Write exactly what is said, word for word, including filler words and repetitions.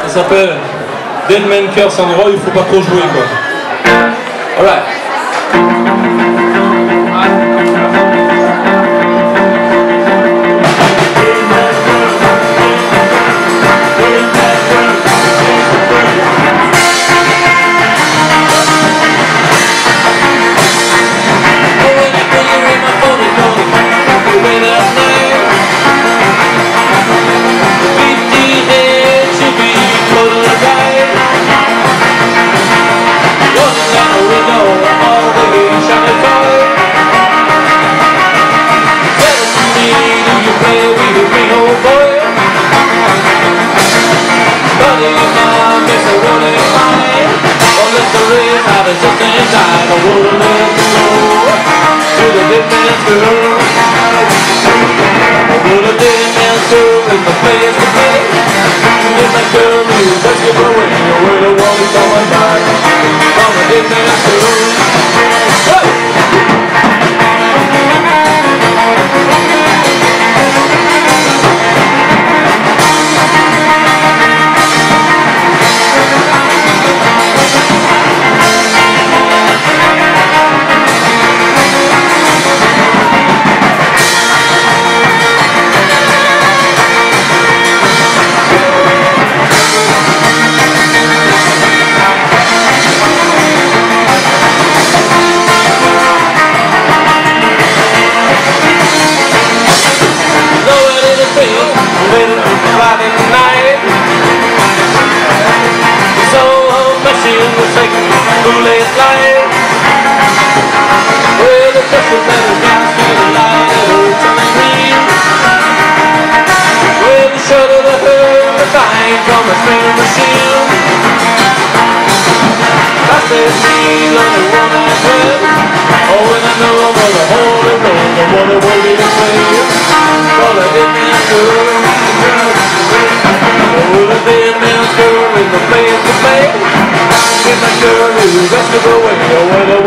Ça s'appelle Dead Man Curse, c'est un endroit où il faut pas trop jouer quoi. Alright. Just inside, I wanna let you go to the dead man's girl. I wanna dead man's girl in the place to play. Dead man's girl who's asking for away. Where the wall is going by from the dead man's girl. Kool-Aid light, where the pressure better dance to the light turning green, where the shudder the herd the vine from a spinning machine. I said she's only one I dread. Oh, when I know I'm on the holy road, I wonder what it is for you. Call a dead man's girl, oh, the dead man's girl in the place to play. Get my girl who's asking for away, oh,